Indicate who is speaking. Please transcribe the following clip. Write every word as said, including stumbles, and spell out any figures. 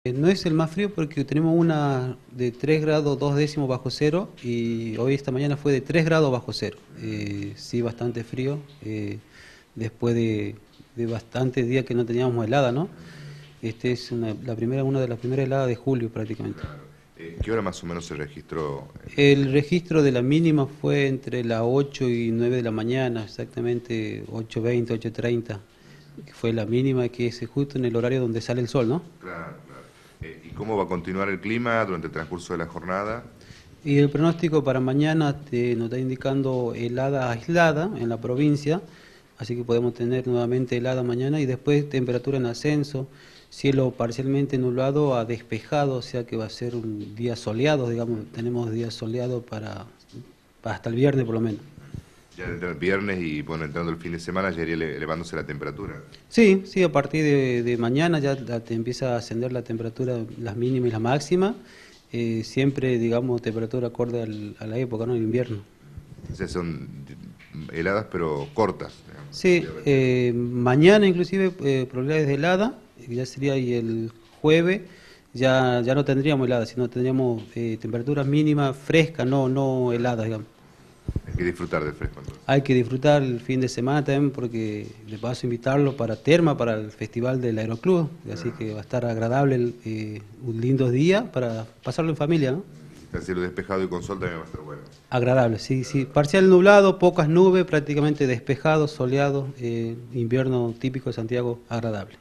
Speaker 1: Eh, No es el más frío porque tenemos una de tres grados dos décimos bajo cero y hoy esta mañana fue de tres grados bajo cero. Eh, sí, bastante frío, eh, después de, de bastantes días que no teníamos helada, ¿no? Este es una, la primera, una de las primeras heladas de julio prácticamente.
Speaker 2: Claro. Eh, ¿Qué hora más o menos se registró?
Speaker 1: El registro de la mínima fue entre las ocho y nueve de la mañana, exactamente ocho veinte, ocho treinta, que fue la mínima, que es justo en el horario donde sale el sol, ¿no?
Speaker 2: Claro, claro. Eh, ¿y cómo va a continuar el clima durante el transcurso de la jornada?
Speaker 1: Y el pronóstico para mañana te, nos está indicando helada aislada en la provincia, así que podemos tener nuevamente helada mañana y después temperatura en ascenso, cielo parcialmente nublado a despejado, o sea que va a ser un día soleado, digamos, tenemos días soleados para, para hasta el viernes por lo menos.
Speaker 2: Ya entra el viernes y bueno, entrando el fin de semana ya iría ele- elevándose la temperatura.
Speaker 1: Sí, sí, a partir de, de mañana ya la- te empieza a ascender la temperatura, las mínimas y las máximas, eh, siempre, digamos, temperatura acorde al- a la época, ¿no? El invierno.
Speaker 2: O sea, son heladas pero cortas,
Speaker 1: Sí,
Speaker 2: digamos.
Speaker 1: eh, mañana inclusive eh, probabilidades de helada, eh, ya sería y el jueves ya, ya no tendríamos helada, sino tendríamos eh, temperaturas mínimas frescas, no, no heladas, digamos.
Speaker 2: Hay que disfrutar del fresco entonces.
Speaker 1: Hay que disfrutar el fin de semana también porque de paso invitarlos para Terma, para el festival del Aeroclub, así que va a estar agradable, el, eh, un lindo día para pasarlo en familia, ¿no?
Speaker 2: El cielo despejado y con sol también va a estar bueno.
Speaker 1: Agradable, sí, sí. Parcial nublado, pocas nubes, prácticamente despejado, soleado, eh, invierno típico de Santiago, agradable.